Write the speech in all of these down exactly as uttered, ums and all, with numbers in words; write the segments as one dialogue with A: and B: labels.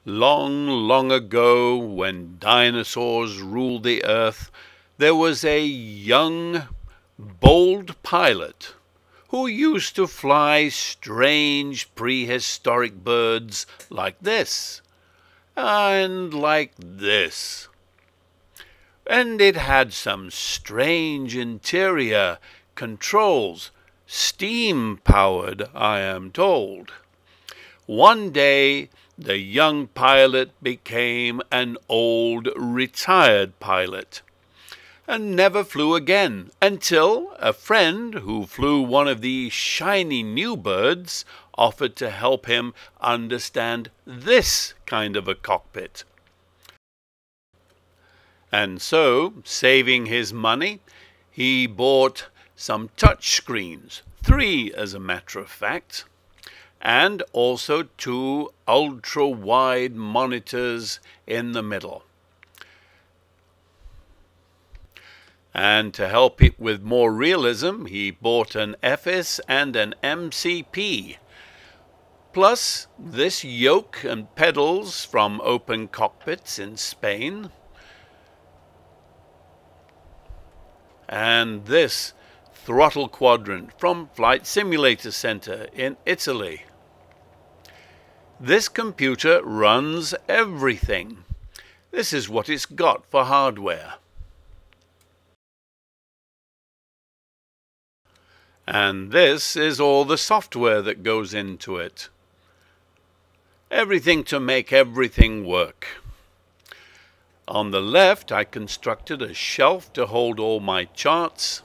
A: Long, long ago, when dinosaurs ruled the earth, there was a young, bold pilot who used to fly strange prehistoric birds like this and like this. And it had some strange interior controls, steam-powered, I am told. One day, the young pilot became an old, retired pilot and never flew again until a friend who flew one of these shiny new birds offered to help him understand this kind of a cockpit. And so, saving his money, he bought some touch screens, three as a matter of fact, and also two ultra-wide monitors in the middle. And to help it with more realism, he bought an F S and an M C P. Plus this yoke and pedals from Open Cockpits in Spain. And this throttle quadrant from Flight Simulator Center in Italy. This computer runs everything. This is what it's got for hardware. And this is all the software that goes into it. Everything to make everything work. On the left, I constructed a shelf to hold all my charts,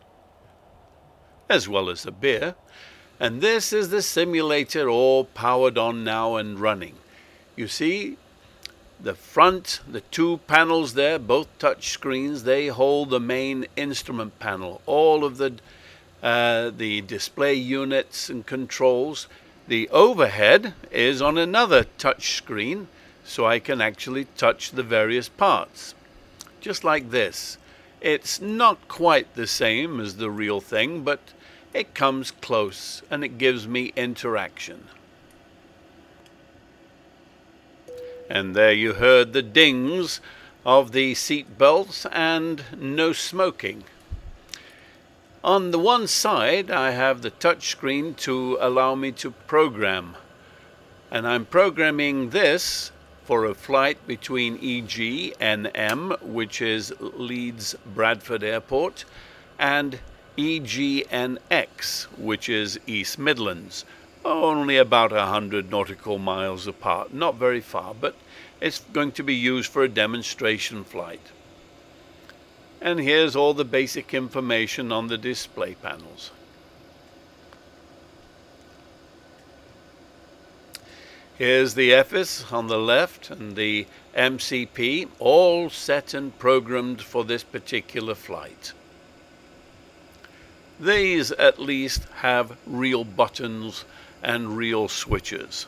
A: as well as the beer. And this is the simulator all powered on now and running. You see, the front, the two panels there, both touch screens, they hold the main instrument panel. All of the, uh, the display units and controls. The overhead is on another touch screen, so I can actually touch the various parts. Just like this. It's not quite the same as the real thing, but it comes close and it gives me interaction. And there you heard the dings of the seat belts and no smoking. On the one side, I have the touch screen to allow me to program. And I'm programming this for a flight between E G N M, which is Leeds Bradford Airport, and E G N X, which is East Midlands. Only about a hundred nautical miles apart, not very far, but it's going to be used for a demonstration flight. And here's all the basic information on the display panels. Here's the F S on the left and the M C P, all set and programmed for this particular flight. These at least have real buttons and real switches.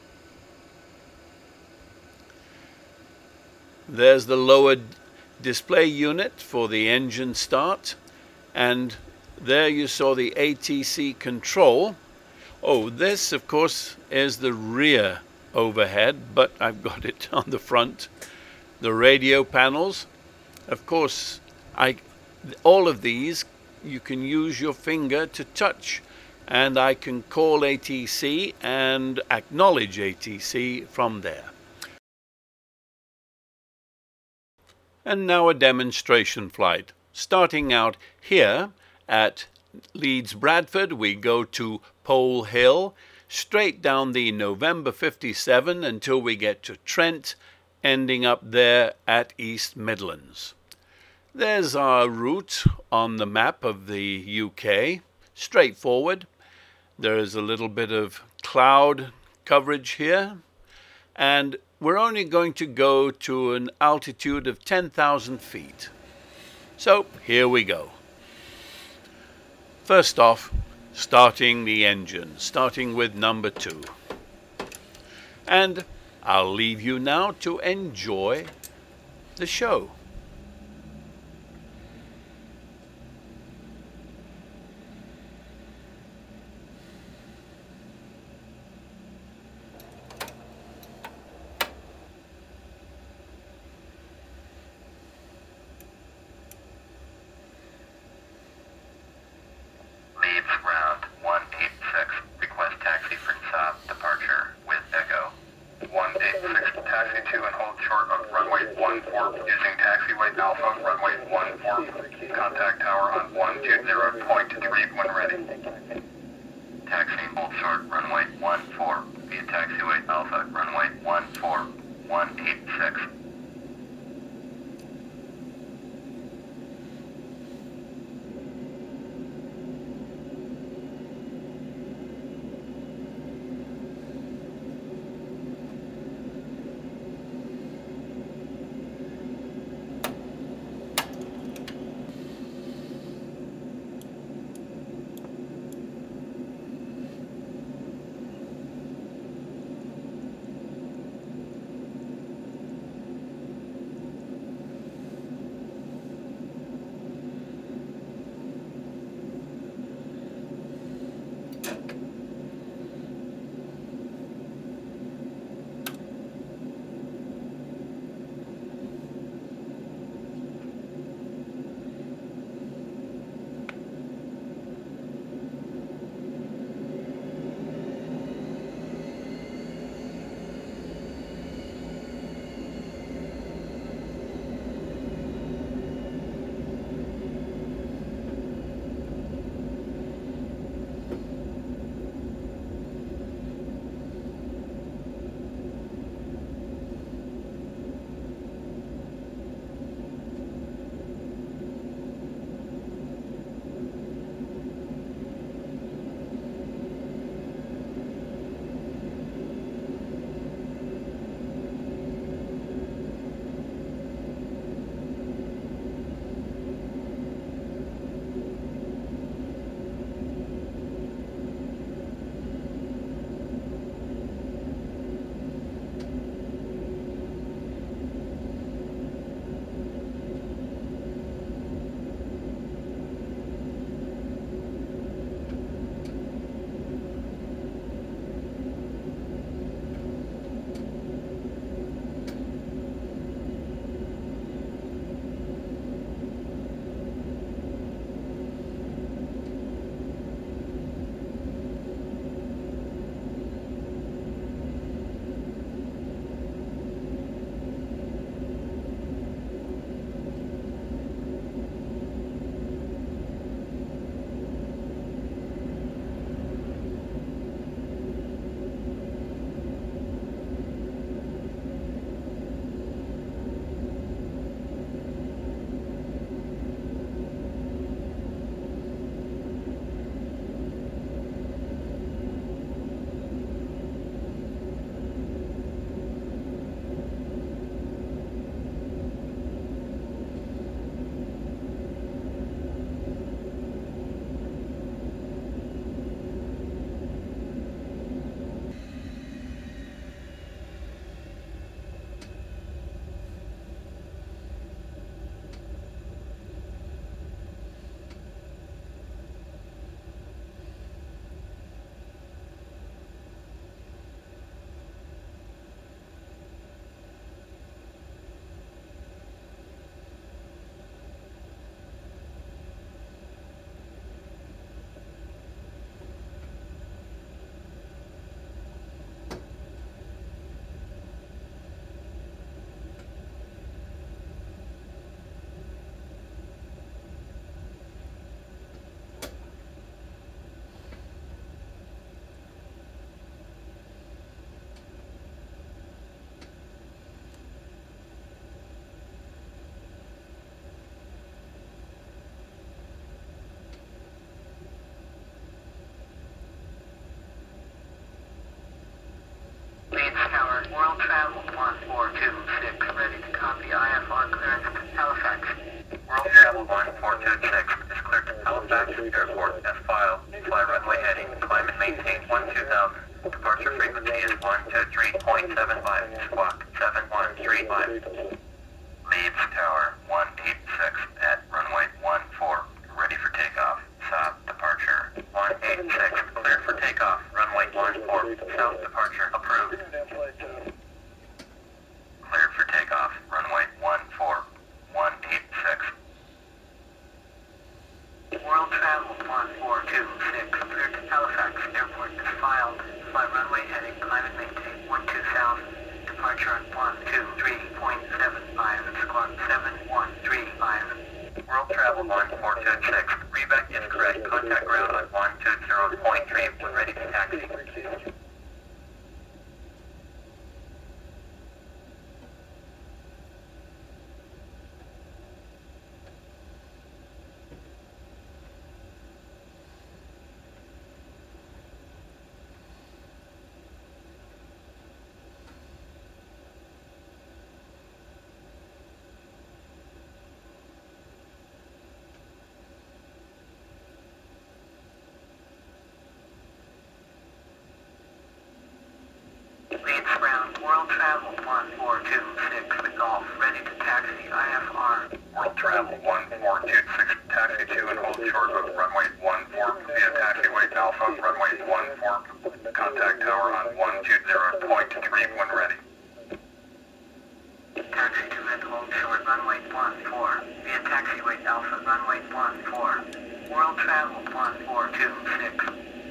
A: There's the lower display unit for the engine start, and there you saw the A T C control. Oh, this, of course, is the rear overhead, but I've got it on the front. The radio panels, of course, I, all of these you can use your finger to touch, and I can call A T C and acknowledge A T C from there. And now a demonstration flight. Starting out here at Leeds Bradford, we go to Pole Hill, straight down the November fifty-seven until we get to Trent, ending up there at East Midlands. There's our route on the map of the U K, straightforward. There is a little bit of cloud coverage here, and we're only going to go to an altitude of ten thousand feet. So here we go. First off, starting the engine, starting with number two. And I'll leave you now to enjoy the show.
B: one four using taxiway Alpha, runway one four. Contact tower on one two zero point three when ready. Taxiing Bold Short, runway one four via taxiway Alpha, runway one four one eight six. World Travel one four two six, ready to copy I F R clearance to Halifax. World Travel one four two six is cleared to Halifax Airport as filed. Fly runway heading, climb and maintain one two thousand. Departure frequency is one two three point seven five, squawk seven one three five. Leads tower one eight six at runway one four, ready for takeoff. South departure one eight six, cleared for takeoff. Runway one four, south departure approved. Cleared for takeoff. Runway one four one eight six. World Travel one four two six, cleared to Halifax Airport as filed. Fly runway heading, climb and maintain one two thousand. Departure on one two three point seven five. Quebec is correct. Contact ground on one two zero point three when ready to taxi. Leeds ground, World Travel one four two six Golf, ready to taxi I F R. World Travel one four two six, taxi to and hold short of runway one four via taxiway Alpha, runway one four. Contact tower on one two zero point three when ready. Taxi to and hold short runway one four via taxiway Alpha, runway one four. World Travel one four two six.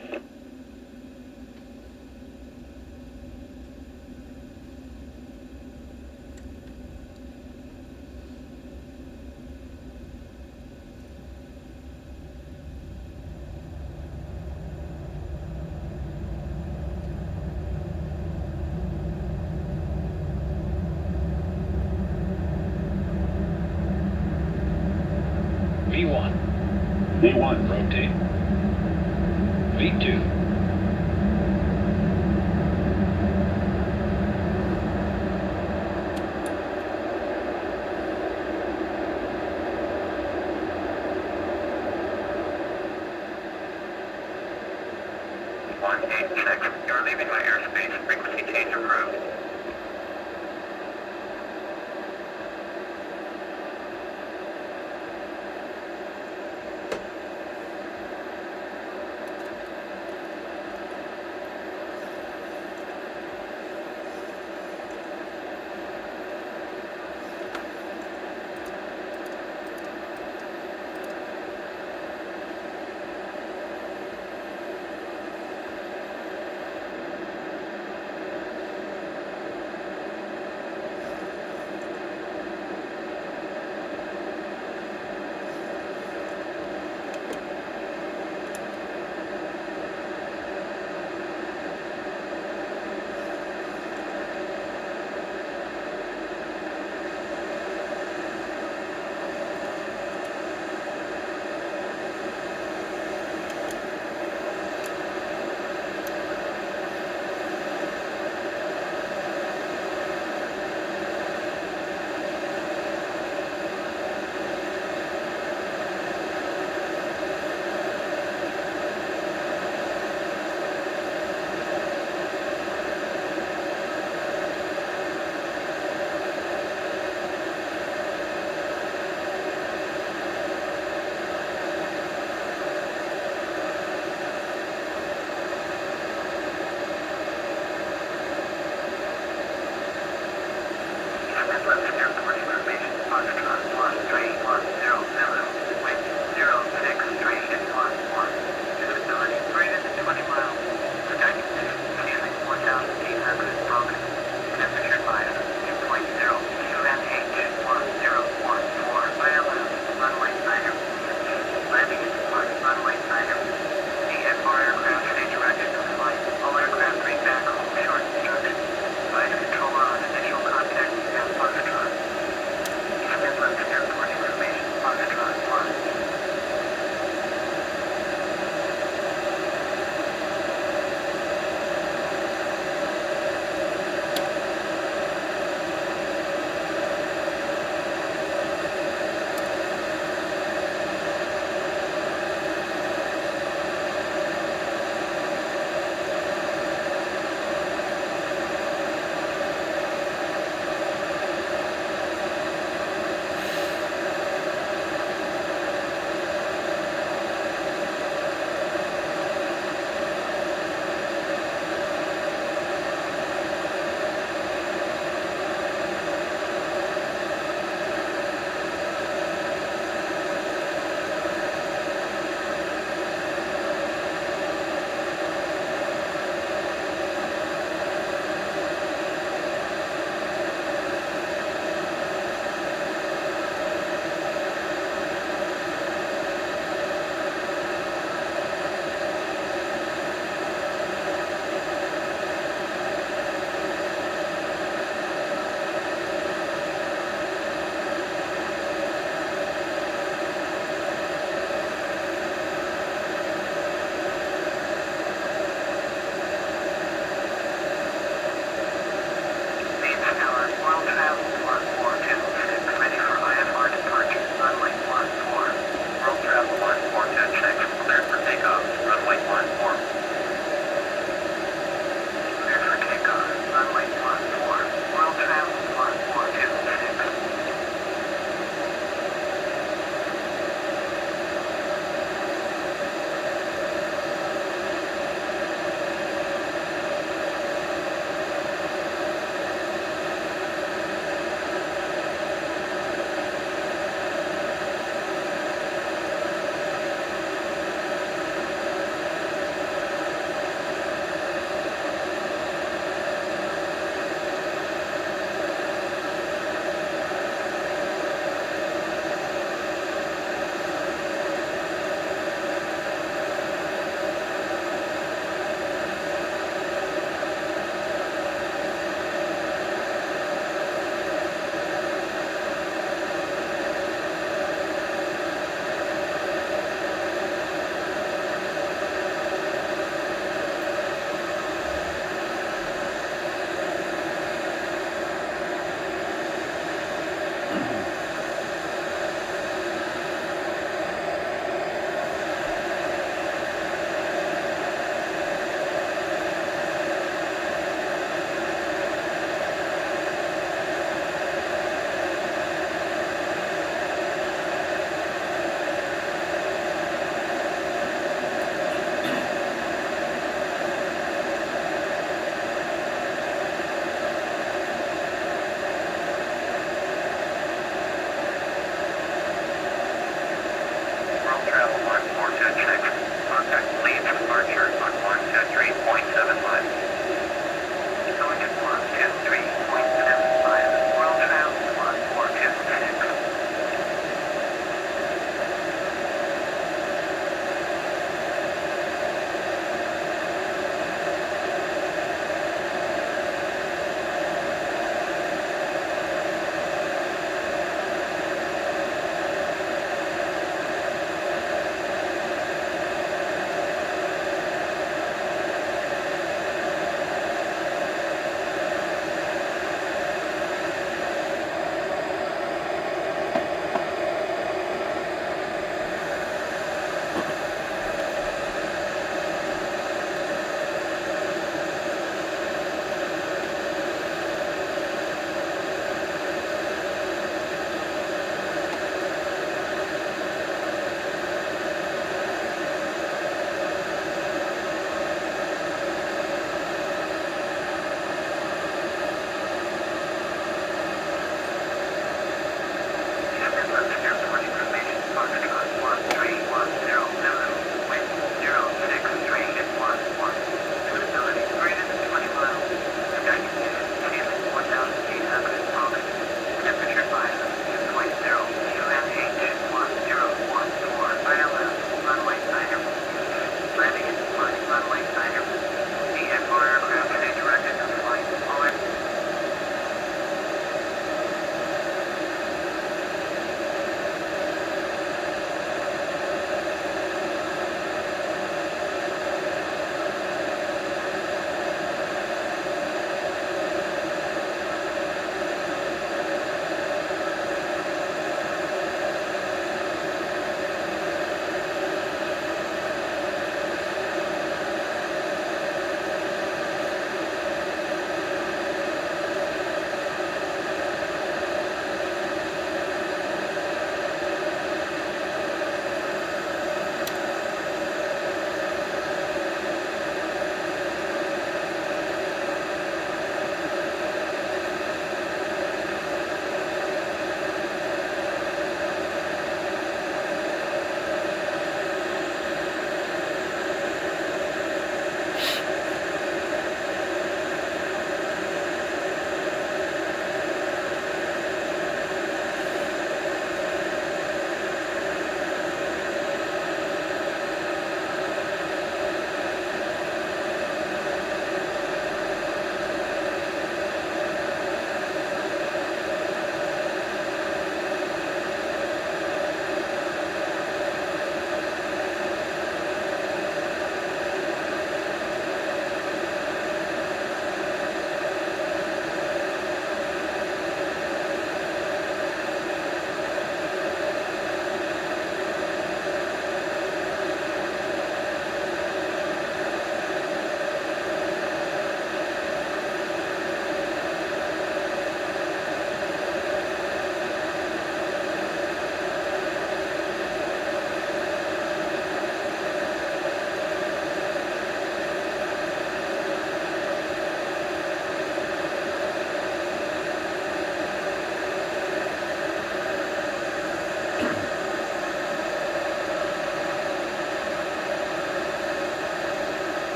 C: V one. V one, rotate. V two.
B: one eight six, you're leaving my airspace. Frequency change approved.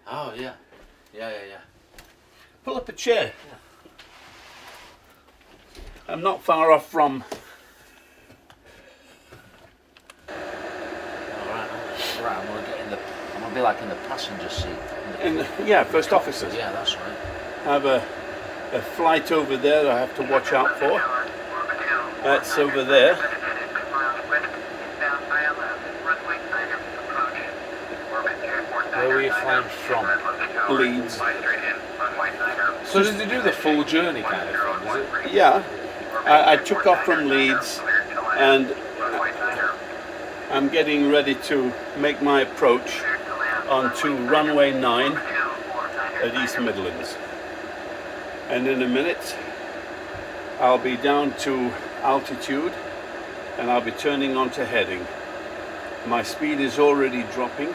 D: Oh yeah, yeah, yeah, yeah.
A: Pull up a chair. I'm not far off from.
D: All right, right. I'm gonna get in the. I'm gonna be like in the passenger seat.
A: In the, yeah, first officers.
D: Yeah, that's right.
A: I have a, a flight over there that I have to watch out for. That's over there.
D: Where were you flying from?
A: Leeds.
D: So did they do the full journey kind of thing? Is it?
A: Yeah, I, I took off from Leeds and I'm getting ready to make my approach onto runway nine at East Midlands. And in a minute I'll be down to altitude and I'll be turning onto heading. My speed is already dropping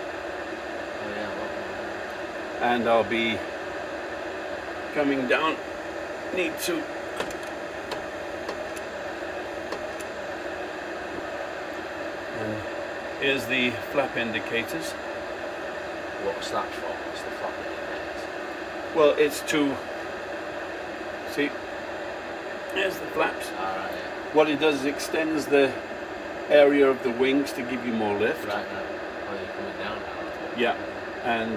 A: and I'll be coming down. Need to and here's the flap indicators.
D: What's that for? What's the flap indicators?
A: Well, it's to see. There's the flaps.
D: All right. Yeah.
A: What it does is extends the area of the wings to give you more lift.
D: Right now. Oh, you're coming down now.
A: Yeah, and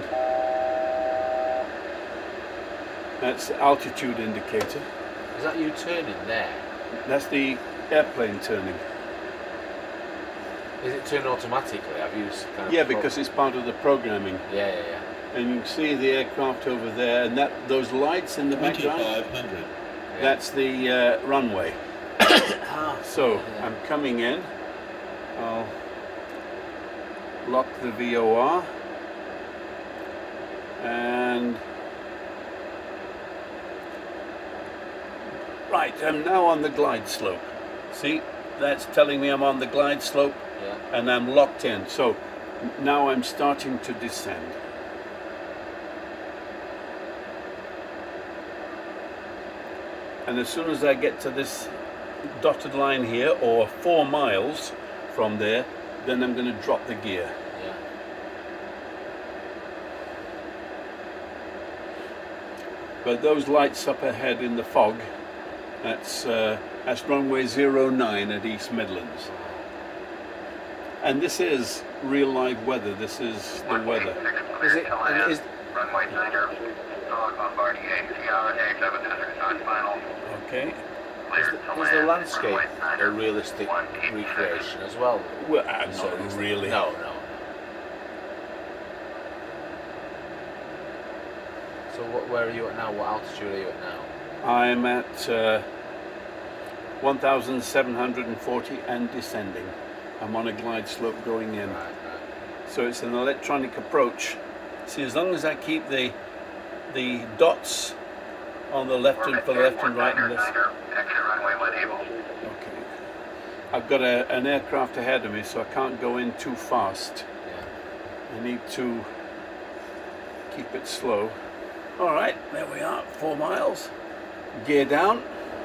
A: that's the altitude indicator.
D: Is that you turning there?
A: That's the airplane turning.
D: Is it turned automatically? Have you kind of
A: Yeah,
D: pro-
A: because it's part of the programming.
D: Yeah, yeah, yeah.
A: And you can see the aircraft over there, and that those lights in the background.
E: twenty-five hundred.
A: That's the uh, runway.
D: Ah,
A: So
D: yeah.
A: I'm coming in. I'll lock the V O R and right, I'm now on the glide slope. See, that's telling me I'm on the glide slope
D: Yeah.
A: and I'm locked in. So now I'm starting to descend. And as soon as I get to this dotted line here, or four miles from there, then I'm going to drop the gear.
D: Yeah.
A: But those lights up ahead in the fog, that's, uh, that's runway zero nine at East Midlands. And this is real live weather, this is the weather.
D: Is it? And is,
B: Runway niner, dog Bombardier, Sierra A seven hundred on final.
A: Okay.
D: is, the, is the landscape a realistic recreation as well?
A: Well, uh,
D: So
A: not
D: is the-
A: really.
D: No, no. So what, where are you at now? What altitude are you at now?
A: I'm at uh, one thousand seven hundred forty and descending. I'm on a glide slope going in.
D: Right, right.
A: So it's an electronic approach. See, as long as I keep the the dots on the left and for the left and right and this.
B: Exit runway when able.
A: Okay. I've got a, an aircraft ahead of me, so I can't go in too fast.
D: Yeah.
A: I need to keep it slow. All right, there we are, four miles. Gear down.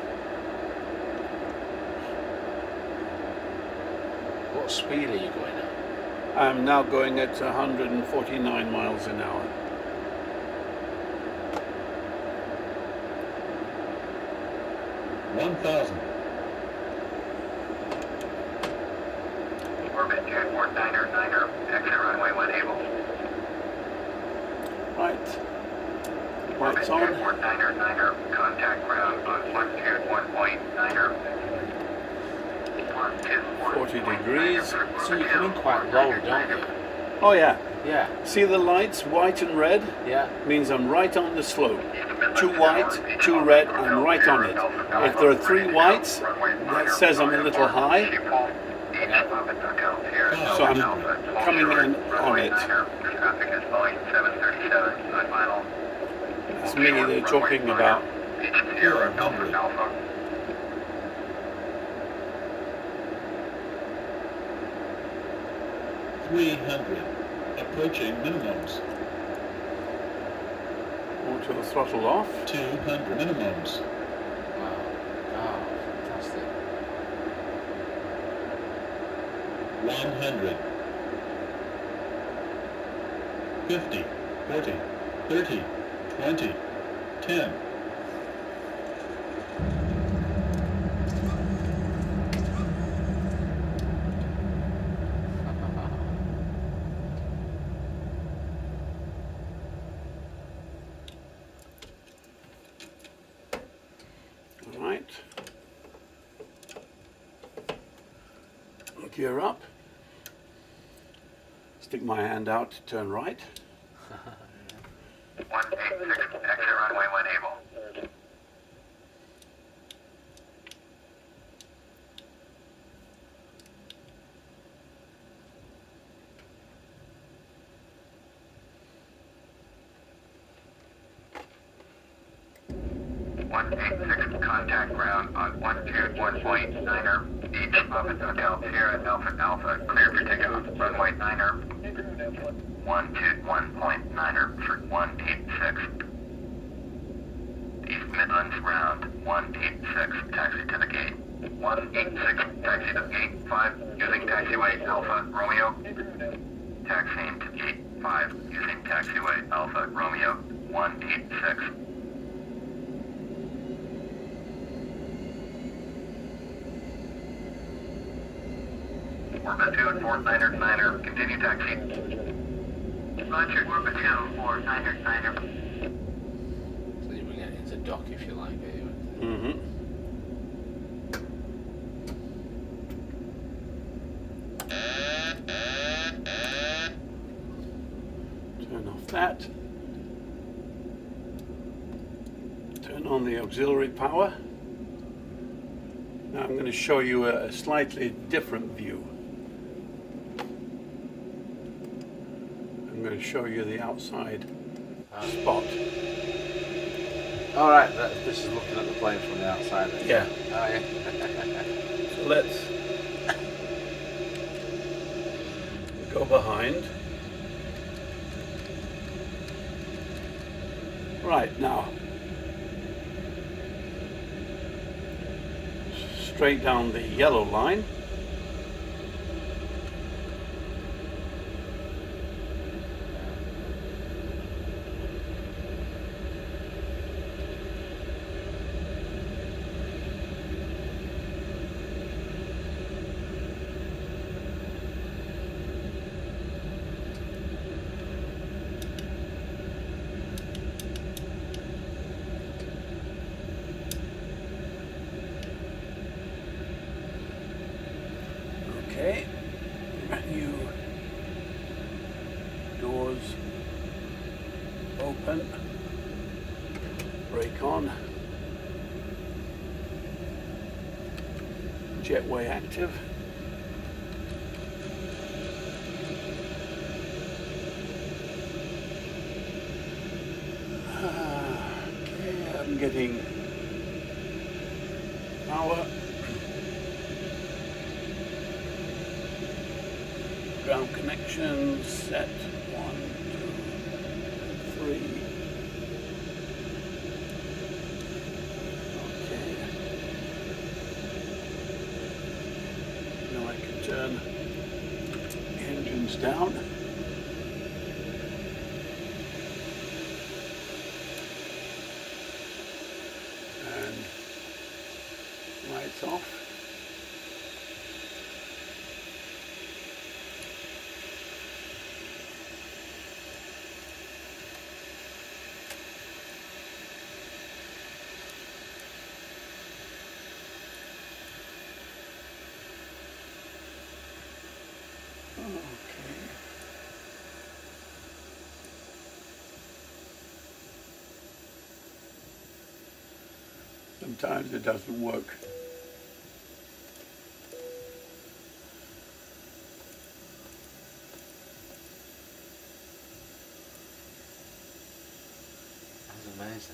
D: What speed are you going at?
A: I'm now going at one hundred forty-nine miles an hour.
E: one thousand.
B: Orbit Jetport niner niner, exit runway when able.
A: Right.
B: Orbit
A: Lights on.
B: Jetport niner niner, contact ground on one two one point niner. one two one
A: forty
B: point
A: degrees.
B: niner.
D: So you come in quite low, don't you?
A: Oh yeah.
D: Yeah.
A: See the lights, white and red?
D: Yeah.
A: Means I'm right on the slope. Two white, two red, I'm right on it. If there are three whites, that says I'm a little high. So I'm coming in on it. It's me they're talking about.
E: three hundred. Approaching minimums.
A: Auto throttle off.
E: two hundred minimums.
D: Wow. Oh, fantastic.
E: one hundred. fifty. forty, thirty, twenty, ten.
A: All right. Gear up. Stick my hand out to turn right.
B: one eight six, exit runway when able. one eight six, contact ground on one two one point niner, each Office Hotel Sierra Alpha Alpha, clear for takeoff, runway niner, one two one point niner for one eight six. East Midlands ground, one eight six, taxi to the gate. one eight six, taxi to gate five, using taxiway Alpha Romeo. Taxiing to gate five, using taxiway Alpha Romeo, one eight six. Orbit two, four niner niner, continue taxi. Roger, Orbit two, four niner niner.
D: So you bring it into dock if you like. Eh?
A: Mm-hmm. Turn off that. Turn on the auxiliary power. Now I'm going to show you a, a slightly different view. I'm going to show you the outside spot.
D: All right, that, this is looking at the plane from the outside. Then.
A: Yeah.
D: Oh yeah.
A: So let's go behind. Right, now straight down the yellow line. Okay, menu, doors open, brake on, jetway active. Okay, I'm getting power. Ground connections set one, two, three. Okay. Now I can turn the engines down. And lights off. Okay. Sometimes it doesn't work.
D: That's amazing.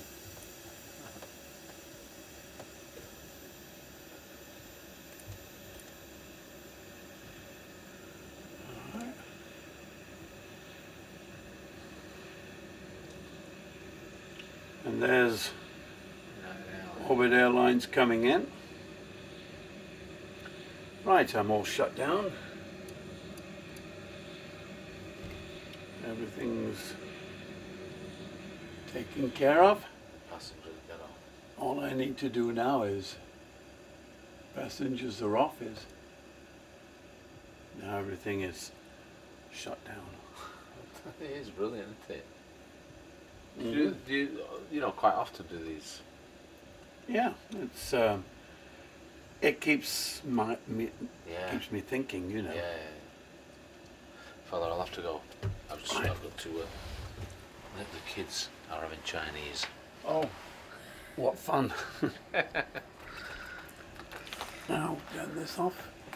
A: And there's Orbit Airlines coming in. Right, I'm all shut down. Everything's taken care of.
D: Passengers get off.
A: All I need to do now is passengers are off. Is now everything is shut down.
D: It is brilliant, isn't it?
A: Mhm.
D: Do, you, do you, you know, quite often do these?
A: Yeah, it's um, it keeps my me
D: Yeah.
A: keeps me thinking. You know.
D: Yeah. Father, I'll have to go. I've just
A: Right.
D: I've got to uh, let the kids are having Chinese.
A: Oh, what fun! Now turn this off.